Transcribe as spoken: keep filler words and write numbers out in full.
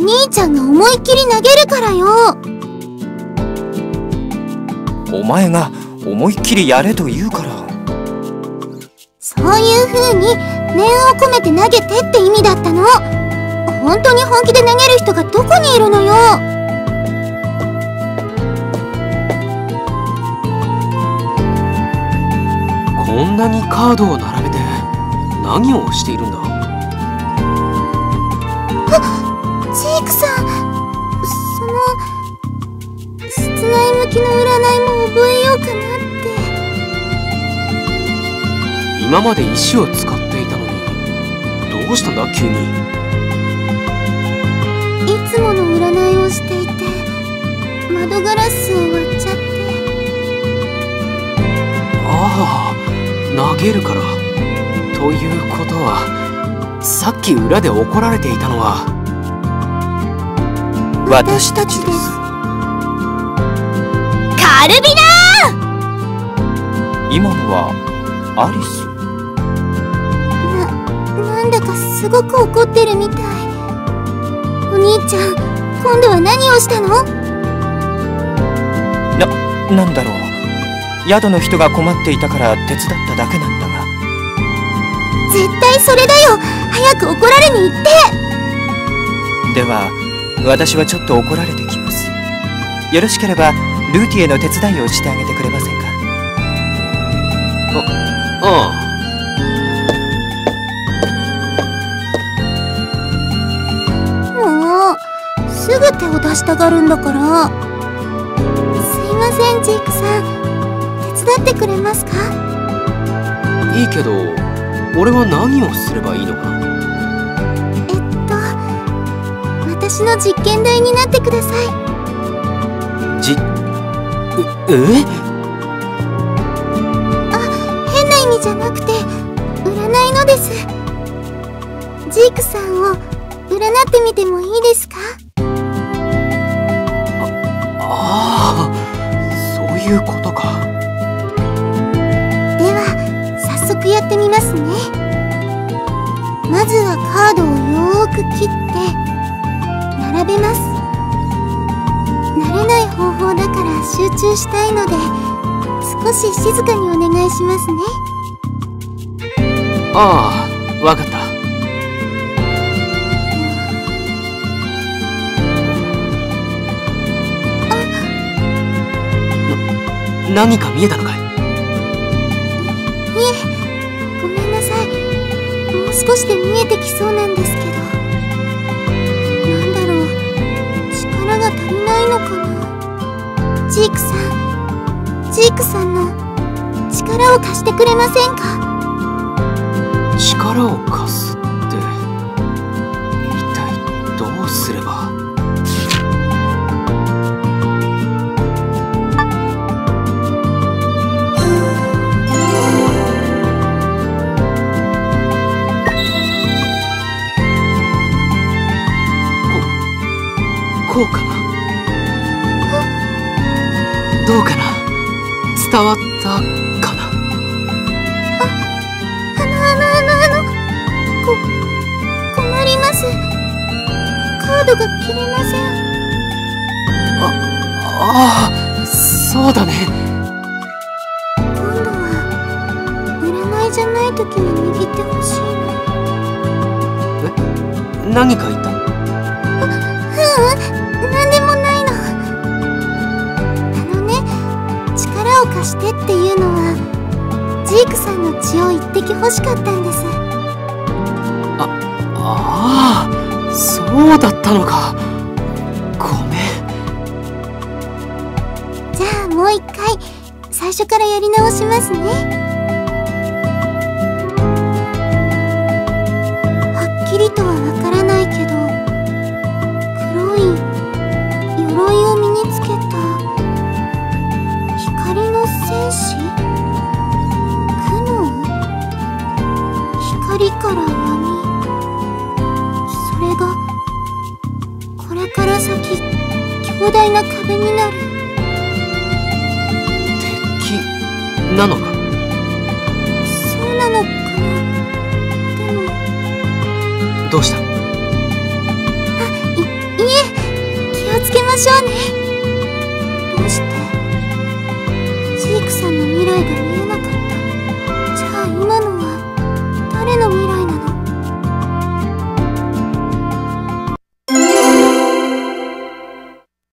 兄ちゃんが思いっきり投げるからよ。 お前が思いっきりやれと言うから。 そういう風に念を込めて投げてって意味だったの。本当に本気で投げる人がどこにいるのよ。 こんなにカードを並べて何をしているんだ。 あ、ジークさん、その室内向きの占いも覚えようかなって。 今まで石を使っていたのにどうしたんだ急に。 いつもの占いをしていて窓ガラスを割っちゃって。 ああ、投げるから。ということはさっき裏で怒られていたのは私たちです。 カルビナー。今のはアリス。 な、なんだかすごく怒ってるみたい。お兄ちゃん、今度は何をしたの？ な、なんだろう。宿の人が困っていたから手伝っただけなんだが。 絶対それだよ。早く怒られに行って。 では私はちょっと怒られてきます。よろしければルーティエの手伝いをしてあげてくれませんか？ あ、ああ。 もうすぐ手を出したがるんだから。すいません、ジークさん、手伝ってくれますか？ いいけど俺は何をすればいいのかな。 えっと私の実験台になってください。 じええあ、変な意味じゃなくて占いのです。ジークさんを占ってみてもいいですか？ ああ、そういうことか。 では早速やってみますね。まずはカードをよーく切って並べます。慣れない方法だから集中したいので少し静かにお願いしますね。 ああ、わかった。な、何か見えたのかい？ いえ、ごめんなさい。もう少しで見えてきそうなんですけど、なんだろう、力が足りないのかな。ジークさん、ジークさんの力を貸してくれませんか？ 力を貸すって一体どうすれば。こうかな。どうかな。伝わったかな。 あ、あのあのあのあのこ困ります。カードが切れません。 あ、ああ、そうだね。 今度は占いじゃない時に握ってほしいの。 え、何か言った？ あ、ううん。なんでもないの。あのね、力を貸してっていうのはジークさんの血を一滴欲しかったんです。 あ、ああ、そうだったのか。ごめん。 じゃあもう一回最初からやり直しますね。はっきりとはわからないけど、黒い鎧を身につけた光の戦士？苦悩？光から闇。それがこれから先強大な壁になる。 敵なのか？ そうなのかな。でもどうした？ あ、い、いしょうね。